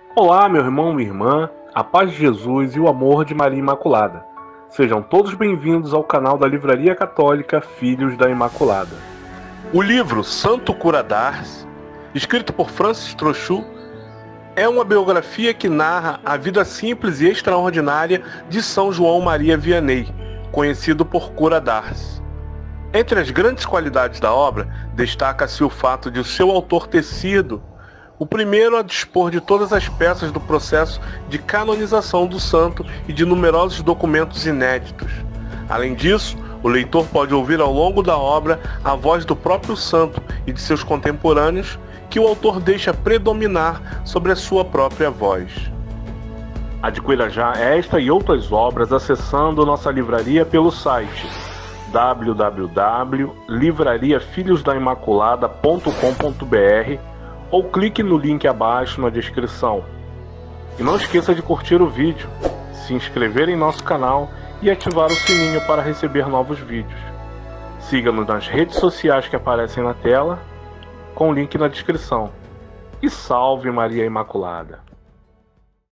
Olá, meu irmão, minha irmã, a paz de Jesus e o amor de Maria Imaculada. Sejam todos bem-vindos ao canal da Livraria Católica Filhos da Imaculada. O livro Santo Cura d'Ars, escrito por Francis Trochu, é uma biografia que narra a vida simples e extraordinária de São João Maria Vianney, conhecido por Cura d'Ars. Entre as grandes qualidades da obra, destaca-se o fato de o seu autor ter sido o primeiro a dispor de todas as peças do processo de canonização do santo e de numerosos documentos inéditos. Além disso, o leitor pode ouvir ao longo da obra a voz do próprio santo e de seus contemporâneos, que o autor deixa predominar sobre a sua própria voz. Adquira já esta e outras obras acessando nossa livraria pelo site www.livrariafilhosdaimaculada.com.br ou clique no link abaixo na descrição. E não esqueça de curtir o vídeo, se inscrever em nosso canal e ativar o sininho para receber novos vídeos. Siga-nos nas redes sociais que aparecem na tela, com o link na descrição. E salve Maria Imaculada!